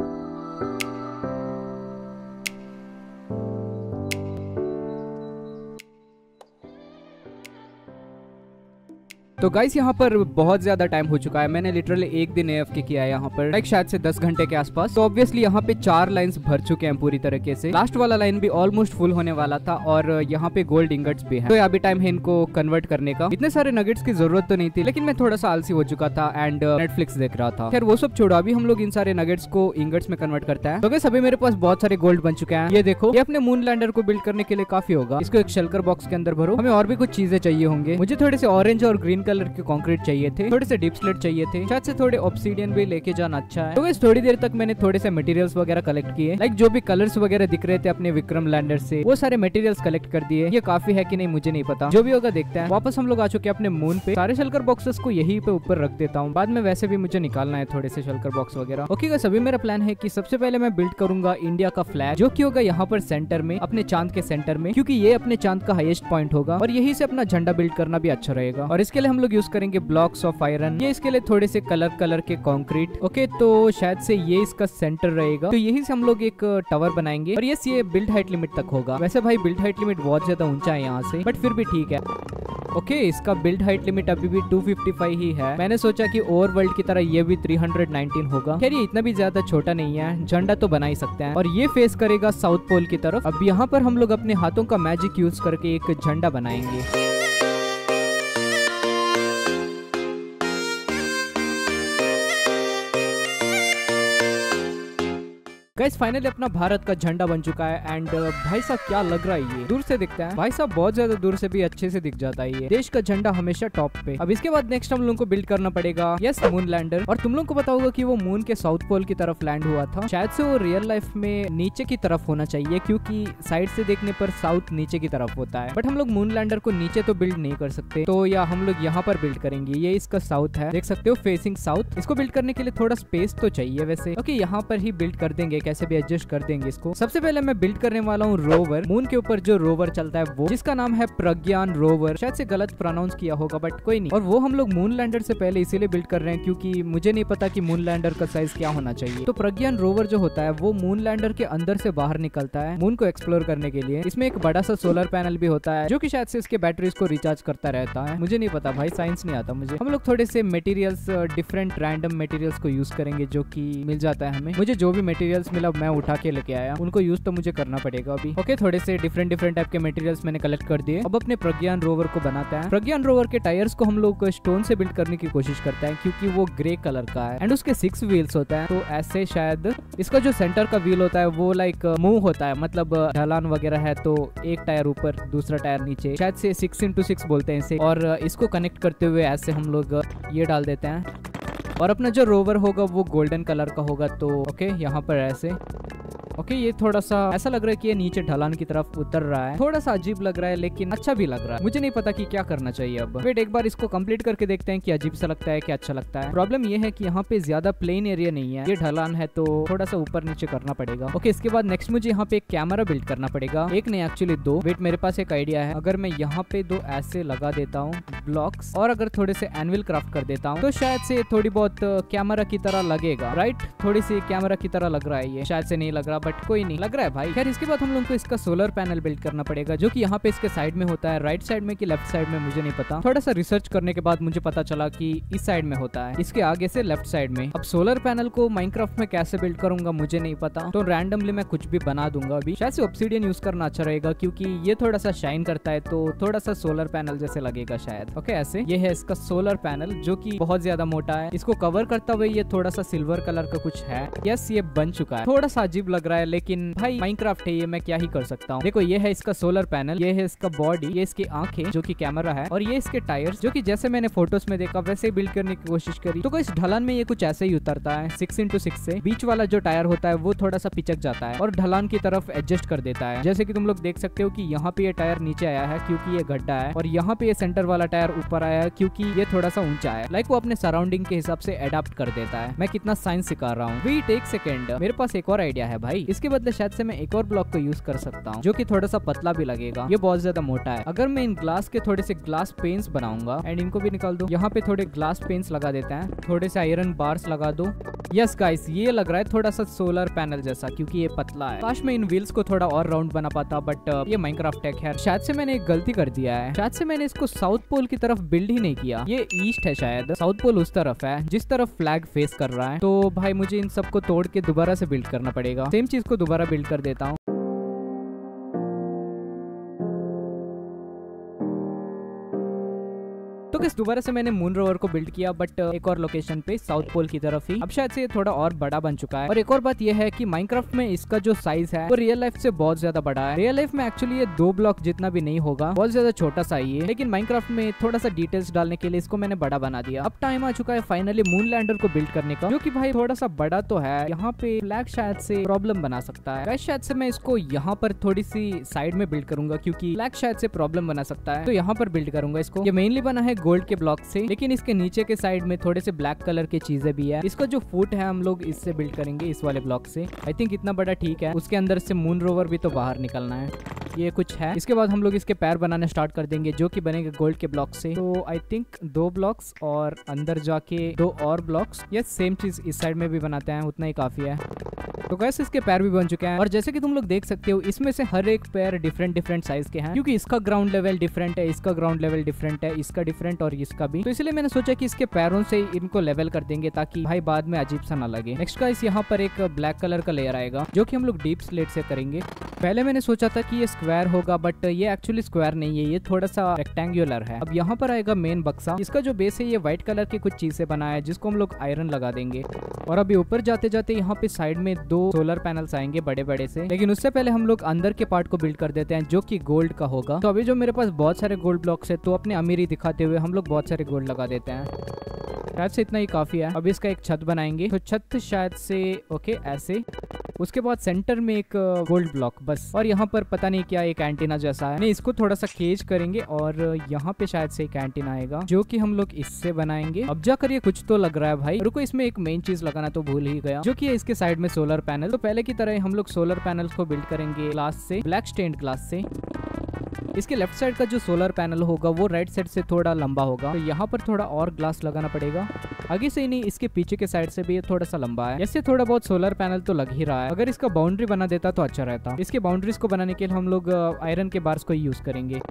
Speaker 1: तो गाइस यहाँ पर बहुत ज्यादा टाइम हो चुका है। मैंने लिटरली एक दिन एएफके किया है यहाँ पर, लाइक शायद से दस घंटे के आसपास। तो ऑब्वियसली यहाँ पे चार लाइंस भर चुके हैं पूरी तरीके से। लास्ट वाला लाइन भी ऑलमोस्ट फुल होने वाला था, और यहाँ पे गोल्ड इंगट्स भी हैं। तो अभी टाइम है इनको कन्वर्ट करने का। इतने सारे नगेट्स की जरूरत तो नहीं थी, लेकिन मैं थोड़ा सा आलसी हो चुका था एंड नेटफ्लिक्स देख रहा था। खैर वो सब छोड़ो, अभी हम लोग इन सारे नगेट्स को इंगट्स में कन्वर्ट करता है। तो गाइस अभी मेरे पास बहुत सारे गोल्ड बन चुके हैं। ये देखो, ये अपने मून लैंडर को बिल्ड करने के लिए काफी होगा। इसको एक शल्कर बॉक्स के अंदर भरो। हमें और भी कुछ चीजें चाहिए होंगे। मुझे थोड़े से ऑरेंज और ग्रीन कलर के कंक्रीट चाहिए थे, थोड़े से डीप स्लेट चाहिए थे, शायद से थोड़े ऑब्सीडियन भी लेके जाना अच्छा है। तो गाइस थोड़ी देर तक मैंने थोड़े से मटेरियल्स वगैरह कलेक्ट किए, लाइक जो भी कलर्स वगैरह दिख रहे थे अपने विक्रम लैंडर से, वो सारे मटेरियल्स कलेक्ट कर दिए। ये काफी है कि नहीं मुझे नहीं पता, जो भी होगा देखते हैं। वापस हम लोग आ चुके हैं अपने मून पे। सारे शल्कर बॉक्सेस को यहीं पे ऊपर रख देता हूँ, बाद में वैसे भी मुझे निकालना है थोड़े से शल्कर बॉक्स वगैरह। ओके गाइस, अभी मेरा प्लान है कि सबसे पहले मैं बिल्ड करूंगा इंडिया का फ्लैग, जो कि होगा यहाँ पर सेंटर में, अपने चांद के सेंटर में, क्योंकि ये अपने चांद का हाईएस्ट पॉइंट होगा और यही से अपना झंडा बिल्ड करना भी अच्छा रहेगा। और इसके लिए हम लोग यूज करेंगे ब्लॉक्स ऑफ आयरन, ये इसके लिए थोड़े से कलर कलर के कंक्रीट। ओके, तो शायद से ये इसका सेंटर रहेगा, तो यही से हम लोग एक टावर बनाएंगे और यस ये बिल्ड हाइट लिमिट तक होगा। वैसे भाई बिल्ड हाइट लिमिट बहुत ज्यादा ऊंचा है यहाँ से, बट फिर भी ठीक है। ओके okay, इसका बिल्ड हाइट लिमिट अभी भी टू फिफ्टी फाइव ही है। मैंने सोचा कि ओवरवर्ल्ड की तरह ये भी थ्री हंड्रेड नाइनटीन होगा। खैर ये इतना भी ज्यादा छोटा नहीं है, झंडा तो बना ही सकते हैं। और ये फेस करेगा साउथ पोल की तरफ। अब यहाँ पर हम लोग अपने हाथों का मैजिक यूज करके एक झंडा बनाएंगे। गाइस फाइनली अपना भारत का झंडा बन चुका है एंड भाई साहब क्या लग रहा है, ये दूर से दिखता है भाई साहब, बहुत ज्यादा दूर से भी अच्छे से दिख जाता है। ये देश का झंडा हमेशा टॉप पे। अब इसके बाद नेक्स्ट हम लोगों को बिल्ड करना पड़ेगा यस मून लैंडर। और तुम लोगों को पता होगा कि वो मून के साउथ पोल की तरफ लैंड हुआ था। शायद से वो रियल लाइफ में नीचे की तरफ होना चाहिए, क्योंकि साइड से देखने पर साउथ नीचे की तरफ होता है। बट हम लोग मून लैंडर को नीचे तो बिल्ड नहीं कर सकते, तो या हम लोग यहाँ पर बिल्ड करेंगे। ये इसका साउथ है, देख सकते हो फेसिंग साउथ। इसको बिल्ड करने के लिए थोड़ा स्पेस तो चाहिए वैसे। ओके, यहाँ पर ही बिल्ड कर देंगे, कैसे भी एडजस्ट कर देंगे इसको। सबसे पहले मैं बिल्ड करने वाला हूँ रोवर। मून के ऊपर जो रोवर चलता है वो, जिसका नाम है प्रज्ञान रोवर। शायद से गलत प्रोनाउंस किया होगा बट कोई नहीं। और वो हम लोग मून लैंडर से पहले इसीलिए बिल्ड कर रहे हैं क्योंकि मुझे नहीं पता कि मून लैंडर का साइज क्या होना चाहिए। तो प्रज्ञान रोवर जो होता है वो मून लैंडर के अंदर से बाहर निकलता है मून को एक्सप्लोर करने के लिए। इसमें एक बड़ा सा सोलर पैनल भी होता है जो कि शायद से इसके बैटरीज को रिचार्ज करता रहता है। मुझे नहीं पता भाई, साइंस नहीं आता मुझे। हम लोग थोड़े से मटेरियल्स, डिफरेंट रैंडम मटेरियल्स को यूज करेंगे जो कि मिल जाता है हमें। मुझे जो भी मटेरियल्स मिला मैं उठा के लेके आया, उनको यूज तो मुझे करना पड़ेगा अभी। ओके, थोड़े से डिफरेंट डिफरेंट टाइप के मटेरियल्स मैंने कलेक्ट कर दिए। अब अपने प्रज्ञान रोवर को बनाते हैं। प्रज्ञान रोवर के टायर्स को हम लोग स्टोन से बिल्ड करने की कोशिश करते हैं क्योंकि वो ग्रे कलर का है एंड उसके सिक्स व्हील्स होता है। तो ऐसे शायद इसका जो सेंटर का व्हील होता है वो लाइक मूव होता है, मतलब ढलान वगैरह है तो एक टायर ऊपर दूसरा टायर नीचे, शायद से सिक्स इंटू सिक्स बोलते हैं इसे। और इसको कनेक्ट करते हुए ऐसे हम लोग ये डाल देते हैं और अपना जो रोवर होगा वो गोल्डन कलर का होगा। तो ओके, यहाँ पर ऐसे ओके okay, ये थोड़ा सा ऐसा लग रहा है कि ये नीचे ढलान की तरफ उतर रहा है। थोड़ा सा अजीब लग रहा है लेकिन अच्छा भी लग रहा है। मुझे नहीं पता कि क्या करना चाहिए अब। वेट, एक बार इसको कंप्लीट करके देखते हैं कि अजीब सा लगता है कि अच्छा लगता है। प्रॉब्लम ये है कि यहाँ पे ज्यादा प्लेन एरिया नहीं है, ये ढलान है तो थोड़ा सा ऊपर नीचे करना पड़ेगा। ओके okay, इसके बाद नेक्स्ट मुझे यहाँ पे एक कैमरा बिल्ड करना पड़ेगा। एक नहीं एक्चुअली दो। वेट, मेरे पास एक आइडिया है। अगर मैं यहाँ पे दो ऐसे लगा देता हूँ ब्लॉक्स और अगर थोड़े से एनविल क्राफ्ट कर देता हूँ तो शायद से थोड़ी बहुत कैमरा की तरह लगेगा। राइट, थोड़ी सी कैमरा की तरह लग रहा है ये। शायद से नहीं लग रहा बट कोई नहीं, लग रहा है भाई। खैर इसके बाद हम लोग को इसका सोलर पैनल बिल्ड करना पड़ेगा जो कि यहाँ पे इसके साइड में होता है, राइट साइड में कि लेफ्ट साइड में मुझे नहीं पता। थोड़ा सा रिसर्च करने के बाद मुझे पता चला कि इस साइड में होता है, इसके आगे से लेफ्ट साइड में। अब सोलर पैनल को माइनक्राफ्ट में कैसे बिल्ड करूंगा मुझे नहीं पता, तो रैंडमली मैं कुछ भी बना दूंगा अभी। शायद से ऑब्सीडियन यूज करना अच्छा रहेगा क्योंकि ये थोड़ा सा शाइन करता है तो थोड़ा सा सोलर पैनल जैसे लगेगा शायद। ओके, ऐसे ये है इसका सोलर पैनल जो कि बहुत ज्यादा मोटा है। इसको कवर करता हुए ये थोड़ा सा सिल्वर कलर का कुछ है। यस, ये बन चुका है। थोड़ा सा अजीब लग रहा है लेकिन भाई माइनक्राफ्ट है, ये मैं क्या ही कर सकता हूँ। देखो, ये है इसका सोलर पैनल, ये है इसका बॉडी, ये इसकी आंखें जो कि कैमरा है और ये इसके टायर्स जो कि जैसे मैंने फोटोज में देखा वैसे ही बिल्ड करने की कोशिश करी। तो इस ढलान में ये कुछ ऐसे ही उतरता है सिक्स इंटू सिक्स से। बीच वाला जो टायर होता है वो थोड़ा सा पिचक जाता है और ढलान की तरफ एडजस्ट कर देता है। जैसे कि तुम लोग देख सकते हो कि यहाँ पे ये टायर नीचे आया है क्योंकि ये गड्ढा है और यहाँ पे ये सेंटर वाला टायर ऊपर आया है क्योंकि ये थोड़ा सा ऊंचा है। लाइक वो अपने सराउंडिंग के हिसाब से अडेप्ट कर देता है। मैं कितना साइंस सिखा रहा हूँ। वेट एक सेकेंड, मेरे पास एक और आइडिया है भाई। इसके बदले शायद से मैं एक और ब्लॉक को यूज कर सकता हूँ जो कि थोड़ा सा पतला भी लगेगा। ये बहुत ज्यादा मोटा है। अगर मैं इन ग्लास के थोड़े से ग्लास पेन्स बनाऊंगा एंड इनको भी निकाल दो, यहाँ पे थोड़े ग्लास पेन्स लगा देते हैं, थोड़े से आयरन बार्स लगा दो। यस गाइस, ये लग रहा है थोड़ा सा सोलर पैनल जैसा क्योंकि ये पतला है। काश मैं इन व्हील्स को थोड़ा और राउंड बना पाता बट ये माइनक्राफ्ट टेक है। शायद से मैंने एक गलती कर दिया है, शायद से मैंने इसको साउथ पोल की तरफ बिल्ड ही नहीं किया। ये ईस्ट है शायद, साउथ पोल उस तरफ है जिस तरफ फ्लैग फेस कर रहा है। तो भाई मुझे इन सबको तोड़ के दोबारा से बिल्ड करना पड़ेगा। सेम चीज को दोबारा बिल्ड कर देता हूँ। तो गाइस दोबारा से मैंने मून रोवर को बिल्ड किया, बट एक और लोकेशन पे साउथ पोल की तरफ ही। अब शायद से ये थोड़ा और बड़ा बन चुका है। और एक और बात ये है कि माइनक्राफ्ट में इसका जो साइज है वो रियल लाइफ से बहुत ज्यादा बड़ा है। रियल लाइफ में एक्चुअली ये दो ब्लॉक जितना भी नहीं होगा, बहुत ज्यादा छोटा सा ही है, लेकिन माइनक्राफ्ट में थोड़ा सा डिटेल्स डालने के लिए इसको मैंने बड़ा बना दिया। अब टाइम आ चुका है फाइनली मून लैंडर को बिल्ड करने का, जो कि भाई थोड़ा सा बड़ा तो है। यहाँ पे फ्लैग शायद से प्रॉब्लम बना सकता है। शायद से मैं इसको यहाँ पर थोड़ी सी साइड में बिल्ड करूंगा, क्योंकि फ्लैग शायद से प्रॉब्लम बना सकता है, तो यहाँ पर बिल्ड करूंगा इसको। ये मेनली बना है गोल्ड के ब्लॉक से, लेकिन इसके नीचे के साइड में थोड़े से ब्लैक कलर की चीजें भी है। इसका जो फुट है हम लोग इससे बिल्ड करेंगे, इस वाले ब्लॉक से। आई थिंक इतना बड़ा ठीक है। उसके अंदर से मून रोवर भी तो बाहर निकलना है, ये कुछ है। इसके बाद हम लोग इसके पैर बनाने स्टार्ट कर देंगे, जो कि बनेंगे गोल्ड के ब्लॉक से। तो आई थिंक दो ब्लॉक्स और अंदर जाके दो और ब्लॉक्स। ये सेम चीज इस साइड में भी बनाते हैं, उतना ही काफी है। तो कैसे इसके पैर भी बन चुके हैं, और जैसे कि तुम लोग देख सकते हो इसमें से हर एक पैर डिफरेंट डिफरेंट साइज के हैं, क्योंकि इसका ग्राउंड लेवल डिफरेंट है, इसका ग्राउंड लेवल डिफरेंट है, इसका डिफरेंट और इसका भी। तो इसलिए मैंने सोचा कि इसके पैरों से इनको लेवल कर देंगे, ताकि भाई बाद में अजीब सा ना लगे। नेक्स्ट गाइस यहाँ पर एक ब्लैक कलर का लेयर आएगा, जो कि हम लोग डीप स्लेट से करेंगे। पहले मैंने सोचा था कि ये स्क्वायर होगा, बट ये एक्चुअली स्क्वायर नहीं है, ये थोड़ा सा रेक्टेंगुलर है। अब यहाँ पर आएगा मेन बक्सा। इसका जो बेस है ये व्हाइट कलर की कुछ चीज से बना है, जिसको हम लोग आयरन लगा देंगे। और अभी ऊपर जाते जाते यहाँ पे साइड में दो सोलर पैनल्स आएंगे बड़े बड़े से, लेकिन उससे पहले हम लोग अंदर के पार्ट को बिल्ड कर देते हैं, जो कि गोल्ड का होगा। तो अभी जो मेरे पास बहुत सारे गोल्ड ब्लॉक्स है, तो अपनी अमीरी दिखाते हुए हम लोग बहुत सारे गोल्ड लगा देते हैं। शायद से इतना ही काफी है। अब इसका एक छत बनाएंगे, तो छत शायद से ओके ऐसे। उसके बाद सेंटर में एक गोल्ड ब्लॉक बस, और यहाँ पर पता नहीं क्या एक एंटीना जैसा है। नहीं, इसको थोड़ा सा केज करेंगे, और यहाँ पे शायद से एक एंटीना आएगा, जो कि हम लोग इससे बनाएंगे। अब जाकर ये कुछ तो लग रहा है भाई। रुको, इसमें एक मेन चीज लगाना तो भूल ही गया, जो कि है इसके साइड में सोलर पैनल। तो पहले की तरह हम लोग सोलर पैनल्स को बिल्ड करेंगे ग्लास से, ब्लैक स्टेन्ड ग्लास से। इसके लेफ्ट साइड का जो सोलर पैनल होगा वो राइट साइड से थोड़ा लंबा होगा, तो यहाँ पर थोड़ा और ग्लास लगाना पड़ेगा। आगे से ही नहीं, इसके पीछे के साइड से भी ये थोड़ा सा लंबा है। ऐसे थोड़ा बहुत सोलर पैनल तो लग ही रहा है। अगर इसका बाउंड्री बना देता तो अच्छा रहता। इसके बाउंड्रीज को बनाने के लिए हम लोग आयरन के बार्स को यूज करेंगे।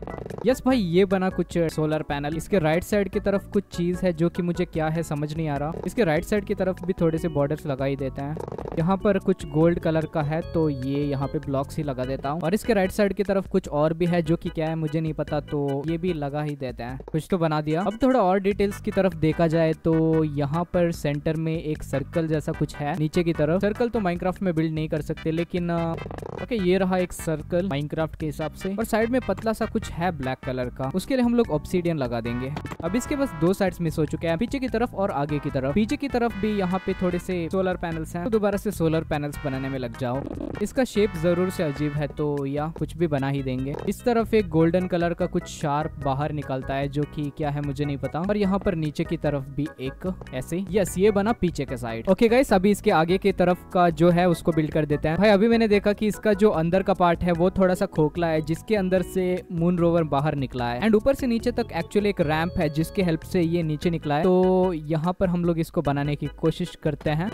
Speaker 1: यस भाई, ये बना कुछ सोलर पैनल। इसके राइट साइड की तरफ कुछ चीज है, जो कि मुझे क्या है समझ नहीं आ रहा। इसके राइट साइड की तरफ भी थोड़े से बॉर्डर्स लगा ही देते हैं। यहाँ पर कुछ गोल्ड कलर का है, तो ये यहाँ पे ब्लॉक्स ही लगा देता हूँ। और इसके राइट साइड की तरफ कुछ और भी है, जो कि क्या है मुझे नहीं पता, तो ये भी लगा ही देते हैं। कुछ तो बना दिया। अब थोड़ा और डिटेल्स की तरफ देखा जाए, तो यहाँ पर सेंटर में एक सर्कल जैसा कुछ है नीचे की तरफ। सर्कल तो माइनक्राफ्ट में बिल्ड नहीं कर सकते, लेकिन ओके ये रहा एक सर्कल माइनक्राफ्ट के हिसाब से। और साइड में पतला सा कुछ है ब्लैक कलर का, उसके लिए हम लोग ऑब्सीडियन लगा देंगे। अब इसके बस दो साइड्स मिस हो चुके हैं, पीछे की तरफ और आगे की तरफ। पीछे की तरफ भी यहाँ पे थोड़े से सोलर पैनल्स हैं, तो दोबारा से सोलर पैनल्स बनाने में लग जाओ। इसका शेप जरूर से अजीब है, तो या कुछ भी बना ही देंगे। इस तरफ एक गोल्डन कलर का कुछ शार्प बाहर निकलता है, जो कि क्या है मुझे नहीं पता। और यहाँ पर नीचे की तरफ भी एक ऐसे। यस, ये बना पीछे के साइड। ओके गाइस, अभी इसके आगे की तरफ का जो है उसको बिल्ड कर देते हैं। भाई अभी मैंने देखा कि इसका जो अंदर का पार्ट है वो थोड़ा सा खोखला है, जिसके अंदर से मून रोवर बाहर निकला है। एंड ऊपर से नीचे तक एक्चुअली एक रैंप है, जिसके हेल्प से ये नीचे निकला है। तो यहाँ पर हम लोग इसको बनाने की कोशिश करते हैं।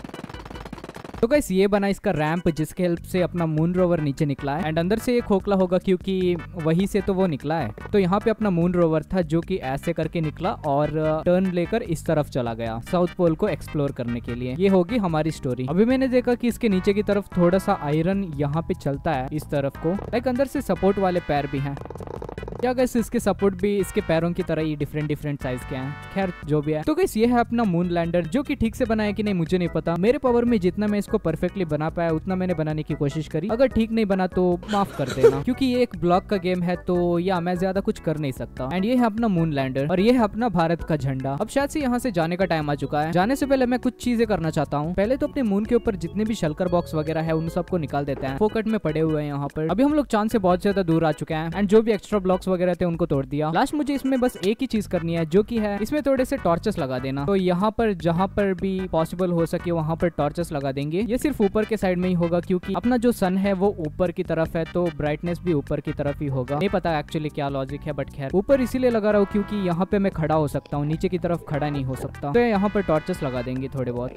Speaker 1: तो गाइस ये बना इसका रैंप, जिसके हेल्प से अपना मून रोवर नीचे निकला है। एंड अंदर से ये खोखला होगा, क्योंकि वहीं से तो वो निकला है। तो यहाँ पे अपना मून रोवर था, जो कि ऐसे करके निकला और टर्न लेकर इस तरफ चला गया साउथ पोल को एक्सप्लोर करने के लिए। ये होगी हमारी स्टोरी। अभी मैंने देखा कि इसके नीचे की तरफ थोड़ा सा आयरन यहाँ पे चलता है इस तरफ को। लाइक अंदर से सपोर्ट वाले पैर भी हैं। क्या गाइस, इसके सपोर्ट भी इसके पैरों की तरह ही डिफरेंट डिफरेंट साइज के हैं। खैर जो भी है। तो गाइस ये है अपना मून लैंडर, जो कि ठीक से बना है कि नहीं मुझे नहीं पता। मेरे पावर में जितना मैं इसको परफेक्टली बना पाया उतना मैंने बनाने की कोशिश करी। अगर ठीक नहीं बना तो माफ कर देना, क्योंकि ये एक ब्लॉक का गेम है, तो या मैं ज्यादा कुछ कर नहीं सकता। एंड ये है अपना मून लैंडर, और ये है अपना भारत का झंडा। अब शायद से यहाँ से जाने का टाइम आ चुका है। जाने से पहले मैं कुछ चीजें करना चाहता हूँ। पहले तो अपने मून के ऊपर जितने भी शल्कर बॉक्स वगैरह है उन सबको निकाल देते हैं, फोकट में पड़े हुए हैं यहाँ पर। अभी हम लोग चांद से बहुत ज्यादा दूर आ चुके हैं, एंड जो भी एक्स्ट्रा ब्लॉक्स वगैरह थे उनको तोड़ दिया। लास्ट मुझे इसमें बस एक ही चीज करनी है, जो कि है इसमें थोड़े से टॉर्चेस लगा देना। तो यहाँ पर जहाँ पर भी पॉसिबल हो सके वहाँ पर टॉर्चेस लगा देंगे। ये सिर्फ ऊपर के साइड में ही होगा, क्योंकि अपना जो सन है वो ऊपर की तरफ है, तो ब्राइटनेस भी ऊपर की तरफ ही होगा। नहीं पता एक्चुअली क्या लॉजिक है, बट खैर ऊपर इसीलिए लगा रहा हूँ क्योंकि यहाँ पे मैं खड़ा हो सकता हूँ, नीचे की तरफ खड़ा नहीं हो सकता। तो यहाँ पर टॉर्चेस लगा देंगे थोड़े बहुत।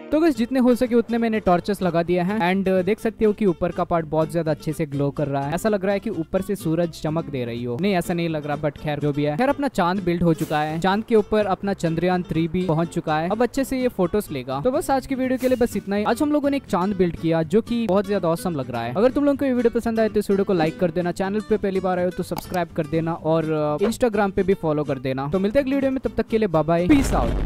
Speaker 1: तो बस जितने हो सके उतने मैंने टॉर्चेस लगा दिए हैं एंड देख सकते हो कि ऊपर का पार्ट बहुत ज्यादा अच्छे से ग्लो कर रहा है। ऐसा लग रहा है कि ऊपर से सूरज चमक दे रही हो। नहीं ऐसा नहीं लग रहा, बट खैर जो भी है। खैर अपना चांद बिल्ड हो चुका है। चांद के ऊपर अपना चंद्रयान थ्री भी पहुंच चुका है। अब अच्छे से ये फोटोज लेगा। तो बस आज की वीडियो के लिए बस इतना ही। आज हम लोगों ने एक चांद बिल्ड किया जो कि बहुत ज्यादा ऑसम लग रहा है। अगर तुम लोगों को ये वीडियो पसंद आए तो इस वीडियो को लाइक कर देना, चैनल पे पहली बार आए हो तो सब्सक्राइब कर देना और इंस्टाग्राम पे भी फॉलो कर देना। तो मिलते हैं अगली वीडियो में, तब तक के लिए बाय बाय, पीस आउट।